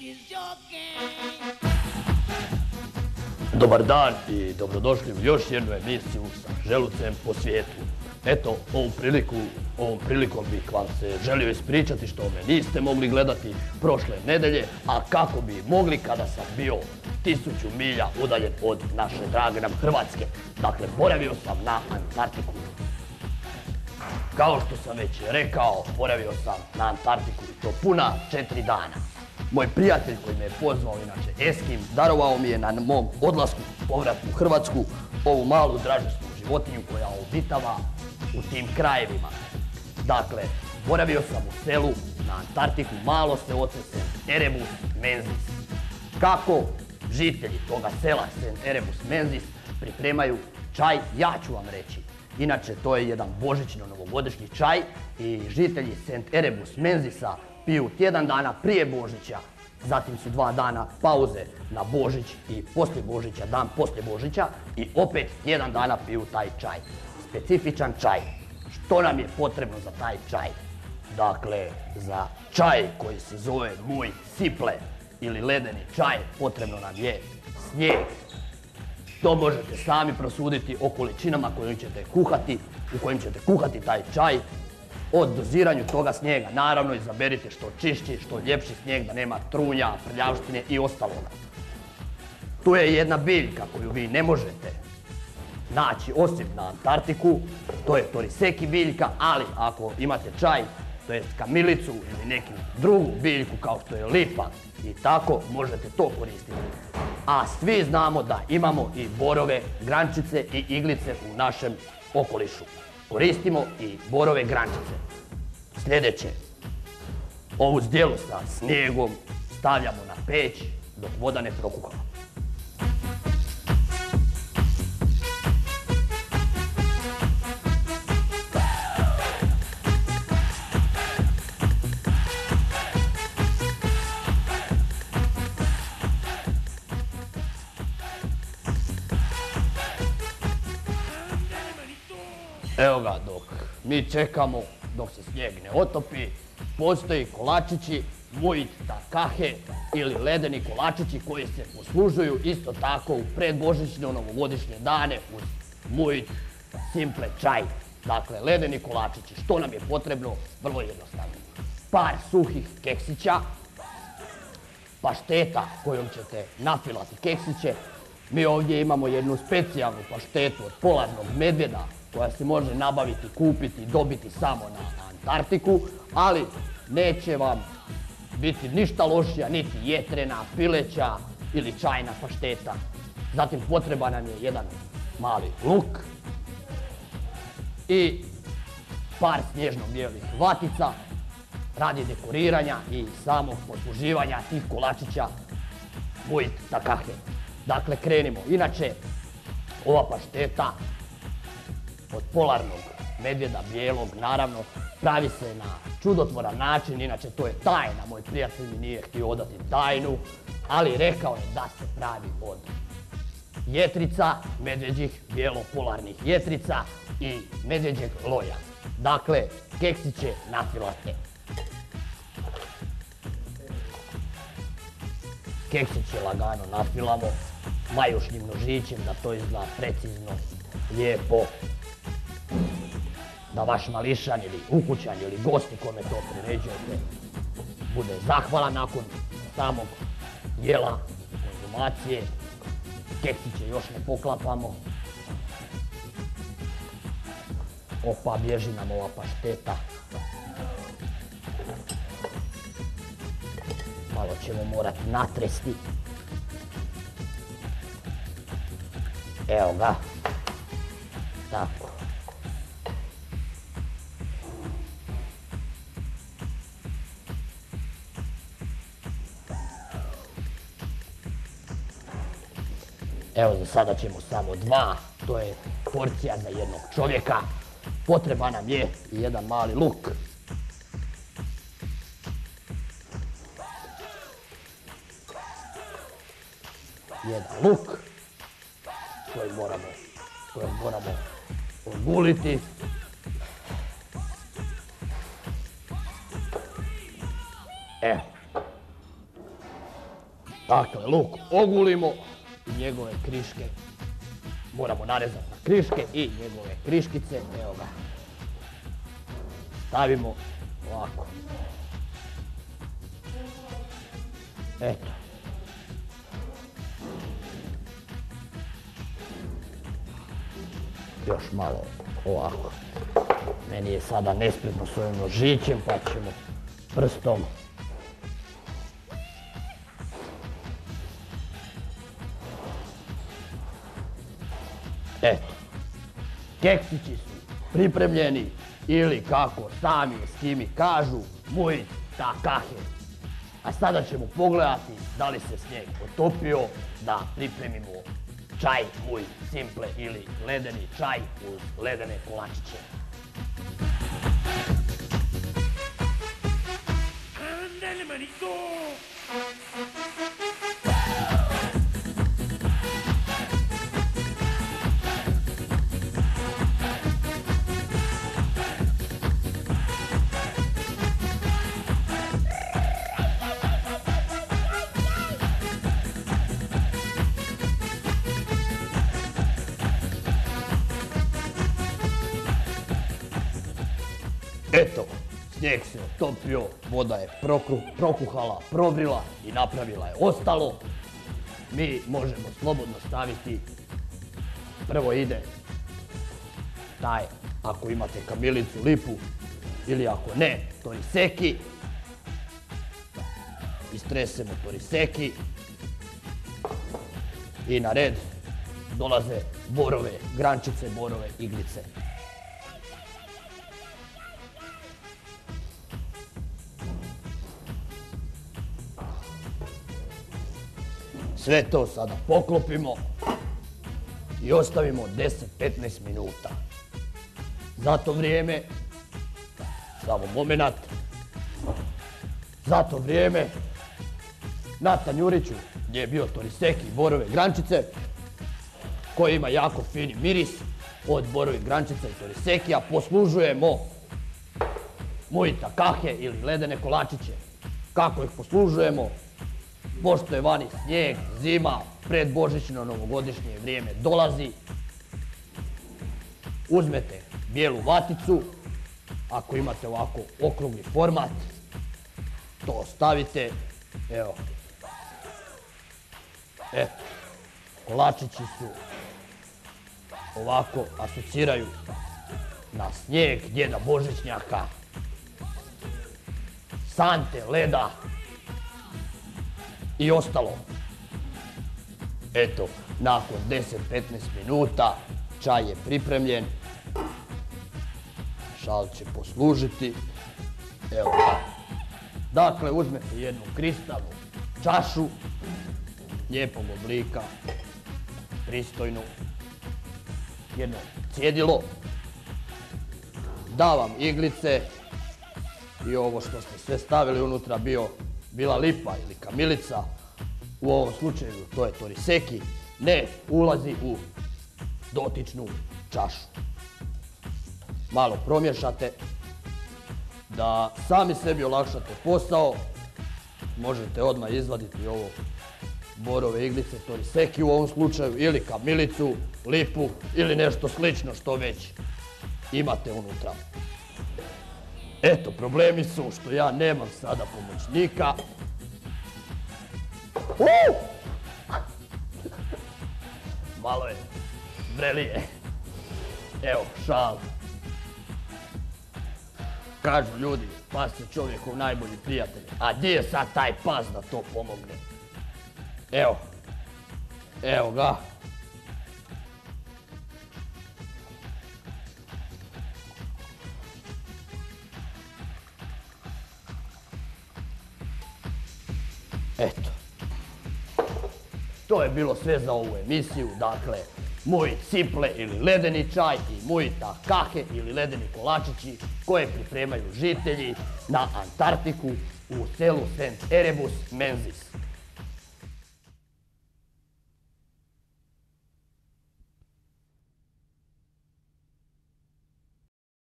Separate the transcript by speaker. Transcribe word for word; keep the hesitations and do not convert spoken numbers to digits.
Speaker 1: Dobar dan i dobrodošli u još jednu emisiju sa želucem po svijetu. Eto, ovom priliku, ovom prilikom bih vam se želio ispričati što me niste mogli gledati prošle nedelje, a kako bi mogli kada sam bio tisuću milja udaljen od naše drage nam Hrvatske. Dakle, boravio sam na Antarktiku. Kao što sam već rekao, boravio sam na Antarktiku i to puna četiri dana. Moj prijatelj koji me je pozvao, inače Eskim, darovao mi je na mom odlasku, povratku u Hrvatsku, ovu malu dražesnu životinju koja obitava u tim krajevima. Dakle, boravio sam u selu na Antarktiku, malo se oce Saint Erebus Menzies. Kako žitelji toga sela Saint Erebus Menzies pripremaju čaj, ja ću vam reći. Inače, to je jedan božićno-novogodišnji čaj i žitelji Saint Erebus Menziesa piju tjedan dana prije Božića, zatim su dva dana pauze na Božić i poslije Božića, dan poslije Božića i opet tjedan dana piju taj čaj. Specifičan čaj. Što nam je potrebno za taj čaj? Dakle, za čaj koji se zove Moj Siple ili ledeni čaj potrebno nam je snijeg. To možete sami prosuditi o količinama koje ćete kuhati, u kojim ćete kuhati taj čaj. O doziranju toga snijega, naravno izaberite što čišći, što ljepši snijeg da nema trunja, prljavštine i ostaloga. Tu je jedna biljka koju vi ne možete naći osim na Antarktiku, to je toriseki biljka, ali ako imate čaj, to jest kamilicu ili neku drugu biljku kao što je lipa i tako možete to koristiti. A svi znamo da imamo i borove grančice i iglice u našem okolišu. Koristimo i borove grančice. Sljedeće, ovu zdjelu sa snijegom stavljamo na peć dok voda ne prokuha. Evo ga, dok mi čekamo, dok se snijeg ne otopi, postoji kolačići Muit Takahe ili ledeni kolačići koji se poslužuju isto tako u predbožićno-novogodišnje dane uz Muit Simple čaj. Dakle, ledeni kolačići. Što nam je potrebno? Vrlo jednostavno. Par suhih keksića, pašteta kojom ćete nafilati keksiće. Mi ovdje imamo jednu specijalnu paštetu od polarnog medvjeda koja se može nabaviti, kupiti, dobiti samo na Antarktiku, ali neće vam biti ništa lošija, niti jetrena, pileća ili čajna pašteta. Zatim potreban nam je jedan mali luk i par snježno-bijelih vatica radi dekoriranja i samog posluživanja tih kolačića Muit Takahe. Dakle, krenimo. Inače, ova pašteta od polarnog medvjeda, bijelog, naravno, pravi se na čudotvoran način, inače to je tajna, moj prijatelj mi nije htio odati tajnu, ali rekao je da se pravi od jetrica, medvjeđih, bijelo-polarnih jetrica i medvjeđeg loja. Dakle, keksiće nafilate. Keksiće lagano nafilamo, majušnim nožićem da to izgleda precizno, lijepo. Da vaš mališan ili ukućan ili gosti kome to priređujete bude zahvalan nakon samog jela, konzumacije. Keksiće još ne poklapamo. Opa, bježi nam ova pašteta. Malo ćemo morati natresti. Evo ga. Tako. Evo, za sada ćemo samo dva, to je porcija za jednog čovjeka. Potreban nam je i jedan mali luk. Jedan luk koji moramo, koji moramo oguliti. Evo. Dakle, luk ogulimo i njegove kriške moramo narezati na kriške i njegove kriškice, evo ga, stavimo ovako. Eto. Još malo ovako. Meni je sada nespretno s ovim nožićem, pa ćemo prstom. Eto. Keksići su pripremljeni ili kako sami eskimi kažu, muy takahe. A sada ćemo pogledati da li se snijeg otopio, da pripremimo čaj muy simple ili ledeni čaj uz ledene kolačiće.
Speaker 2: ¡Ándale, manito!
Speaker 1: Eto, snijeg se otopio, voda je prokuhala, provrila i napravila je ostalo. Mi možemo slobodno staviti, prvo ide taj, ako imate kamilicu, lipu, ili ako ne, toriseki. Istresemo toriseki i na red dolaze borove grančice, borove iglice. Sve to sada poklopimo i ostavimo deset do petnaest minuta. Za to vrijeme, samo moment, za to vrijeme na tanjuriću gdje je bio toriseki i borove grančice, koji ima jako fini miris od borove grančice i torisekija, poslužujemo muy takahe ili ledene kolačiće. Kako ih poslužujemo? Pošto je vani snijeg, zima, predbožićno novogodišnje vrijeme dolazi, uzmete bijelu vaticu, ako imate ovako okrugli format, to stavite, evo, eto, kolačići su ovako asociraju na snijeg, djeda Božićnjaka, sante, leda i ostalo. Eto, nakon deset do petnaest minuta čaj je pripremljen. Šal će poslužiti. Evo ga. Dakle, uzmete jednu kristalnu čašu, lijepog oblika, pristojnu, jedno cjedilo, da vam iglice i ovo što ste sve stavili unutra bio bila lipa ili kamilica, u ovom slučaju to je toriseki, ne ulazi u dotičnu čašu. Malo promješate, da sami sebi olakšate posao, možete odmah izvaditi ovo borove iglice, toriseki u ovom slučaju, ili kamilicu, lipu ili nešto slično što već imate unutra. Eto, problemi su što ja nemam sada pomoćnika. Uuu! Malo je vrelije. Evo, šal. Kažu ljudi, pas je čovjekov najbolji prijatelj. A gdje je sad taj pas da to pomogne? Evo. Evo ga. Eto. To je bilo sve za ovu emisiju. Dakle, muy simple ili ledeni čaj i muy takahe ili ledeni kolačići koje pripremaju žitelji na Antarktiku u selu Saint Erebus Menzies.